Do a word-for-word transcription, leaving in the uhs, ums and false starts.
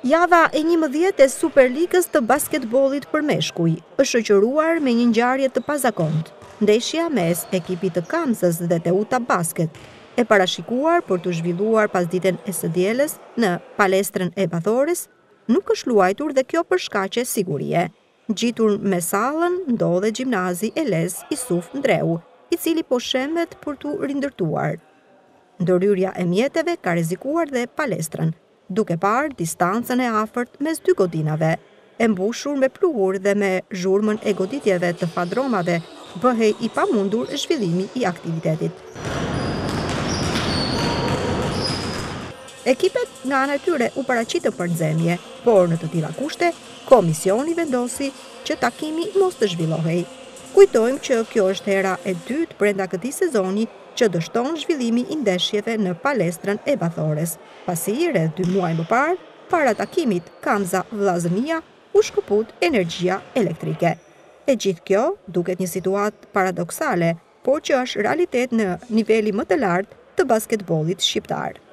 Java e njëmbëdhjetë e Superligës të basketbollit për meshkuj është shoqëruar me një ngjarje të pazakontë. Ndeshja mes ekipit të Kamzës dhe Teuta Basket e parashikuar për të zhvilluar pasditen e së dielës në palestrën e Bathores, nuk është luajtur dhe kjo për shkaqe sigurie. Gjitur me sallën ndodhe gjimnazi Elez Isuf Ndreu, i cili po shemët për të rindërtuar. Ndërhyrja e mjeteve ka rrezikuar dhe palestrën, duke parë distancën e afërt mes dy godinave, e mbushur me pluhur dhe me zhurmën e goditjeve të fadromave, bëhej i pamundur zhvillimi i aktivitetit. Ekipet nga ana e tyre u paraqitë për nxemje, por në të tilla kushte, komisioni vendosi që takimi mos të zhvillohej. Kujtojmë që kjo është hera e dytë brenda këtij sezoni që dështon zhvillimi i ndeshjeve në palestrën e Bathores, pasi rreth dy muaj më parë, para takimit Kamza Vllazënia, u shkëput energjia elektrike. E gjithë kjo duket një situatë paradoksale, por që është realitet në niveli më të lartë të basketbollit shqiptar.